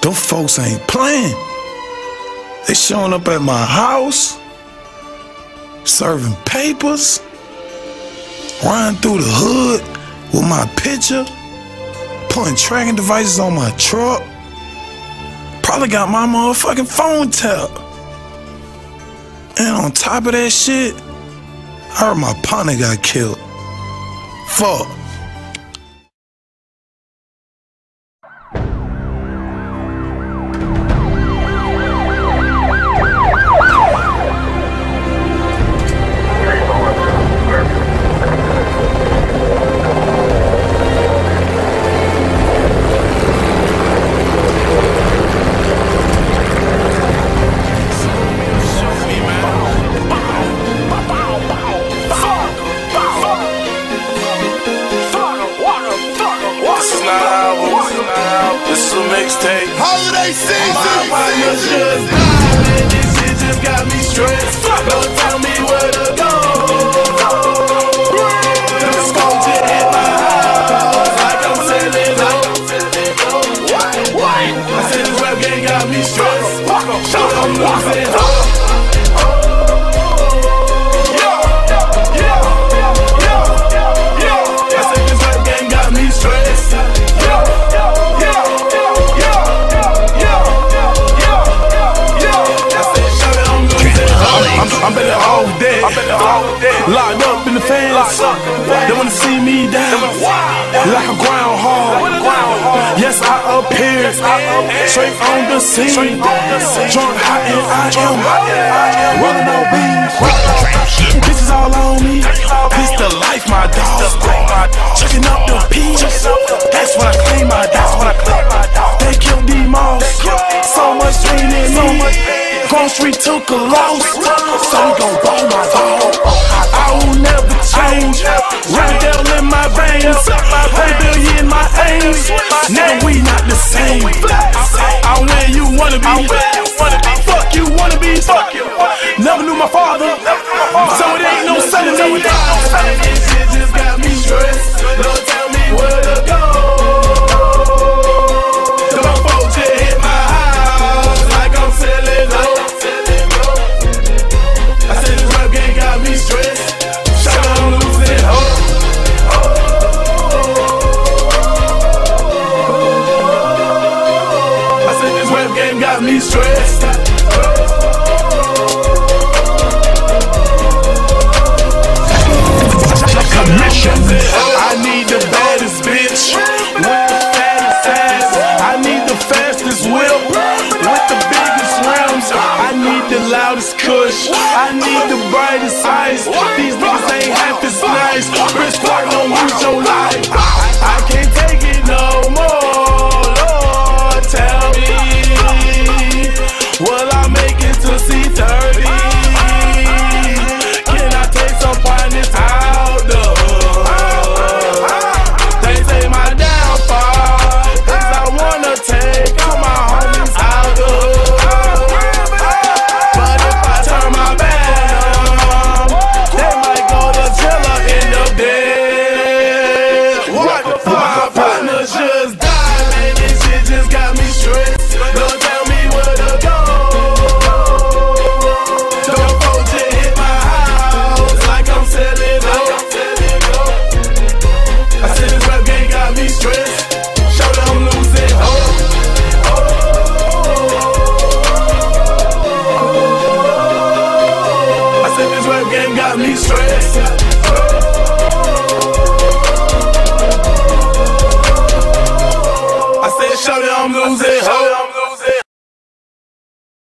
Them folks ain't playing. They showing up at my house, serving papers, riding through the hood with my picture, putting tracking devices on my truck. Probably got my motherfucking phone tapped. And on top of that shit, I heard my partner got killed. Fuck. This is a mixtape. Holiday season. My just died, and this shit just got me stressed. Don't tell me where to go. The scope just hit my house like I'm selling dope. I said this rap game got me stressed. I'm losing hope. I'm better all dead, locked up in the fence. They wanna see me down like a groundhog. Yes, I appeared straight on the scene, drunk, hot, and I am rolling on beans. Bitches all on me. This the life, my dog. Checking up the peas. That's what I claim, my dog. They killed D-Moss. So much pain in me. Grocery took a loss, so we gon' ball my dog. I will never change. Riverdale in my veins, Playbill in my aims. Nigga, we not the same. I'm where you wanna be. Fuck you wanna be. Never knew my father, so it ain't no son of me. This shit just got me stressed. Don't tell me where to go. My folks just hit my house like I'm selling dope. Got me stressed, I'm losing hope. I said this rap game got me stressed. I need the baddest bitch with the fattest ass. I need the fastest whip with the biggest rims. I need the loudest kush. I need the brightest eyes. These niggas ain't half as nice. Rich Clark, don't lose your life. I can't